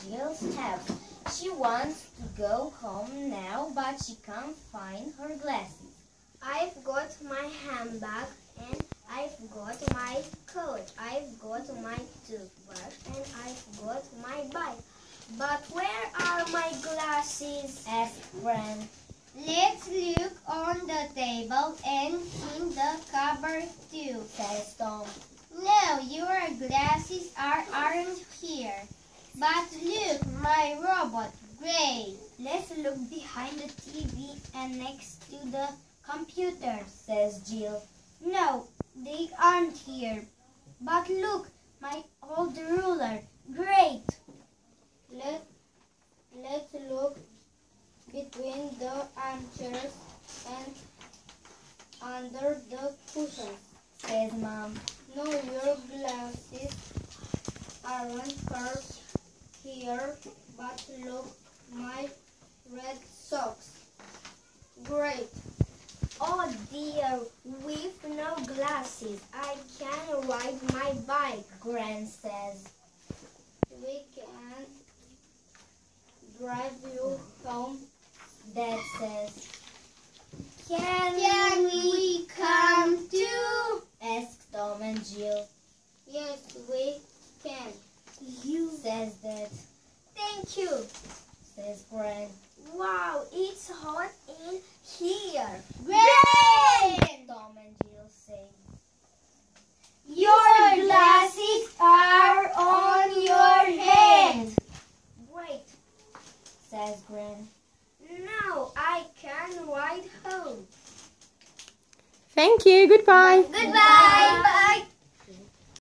Jill's house. She wants to go home now, but she can't find her glasses. I've got my handbag and I've got my coat. I've got my toothbrush and I've got my bike. But where are my glasses? Asked Gran. Let's look on the table and in the cupboard too, Says Tom. No, your glasses aren't here. But look, my robot, Gray. Let's look behind the TV and next to the computer, Says Jill. No, they aren't here. But look, my old ruler. Great. Let's look between the armchairs and under the cushions, Says Mom. No, your glasses aren't here, but look, my red socks. Great. Oh dear, we've no glasses. I can't ride my bike. Gran says. We can drive you home. Dad says. Can we come too? Asked Tom and Jill. Yes, we can. Says Dad. Thank you. Says Gran. Wow, it's hot in here. Great! Tom and Jill say. Your glasses are on your head. Great. Says Gran. Now I can ride home. Thank you. Goodbye. Goodbye.